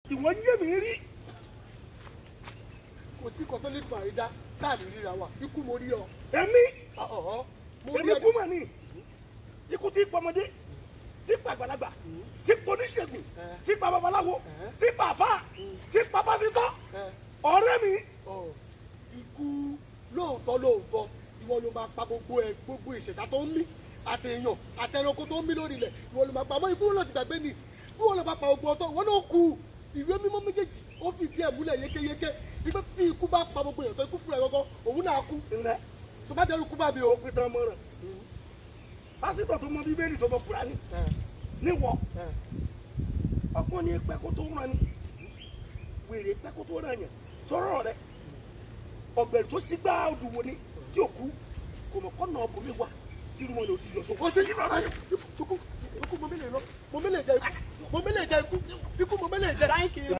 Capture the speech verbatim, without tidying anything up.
ìwọ ń yé mi rí. kò sí kan tó lè gbà rí dá káàdì ríra wa ikú mo rí ọ. èmi mo rí èmi kú mà ní ikú tí pọmọdé tí pa àgbàlagbà tí pa oníṣègùn tí pa babaláwo tí pa àfáà tí pa pásítọ̀ ọ̀rẹ́ mi. ikú lóòótọ́ lóòótọ́ ìwọ ló máa pa gbogbo ẹ gbogbo ìṣẹ̀dá tó ń mí àtẹ̀yàn àtẹ̀ranko tó ń mí lórí ilẹ̀ ìwọ ló máa pa àmọ́ ikú ló ti gbàgbé ni bí wọn lọ bá pa gbogbo ọ̀tọ̀ wọn náà kú ìwé mímọ́ méjèèjì ó fi díẹ̀ múlẹ̀ yékéyéké ìgbẹ́ tí ikú bá pa gbogbo èèyàn tó ikú fúnra ẹ̀ gọ́gọ́ òun náà kú tó bá dẹrù kú bá mi o. òpin tán mọ́ràn pásítọ̀ tó mọ bíbélì tó mọ kùránì níwọ̀ ọkùnrin pẹ́ kó tó rán ni wèrè pẹ́ kó tó rán yàn sọ̀rọ̀ rẹ̀ ọ̀gbẹ̀rì tó sígbà odùwò ni tí ò kú kò mọ̀ kọ́nà ọkùnrin wà tí irú wọn lè ti yọ sókè. wọ́n ṣe yí lọ́rọ̀ ikú ikú mo mẹ́lẹ̀ lọ mo mẹ́lẹ̀ jẹ ikú mo mẹ́lẹ̀ jẹ ikú ikú mo mẹ́lẹ̀ jẹ.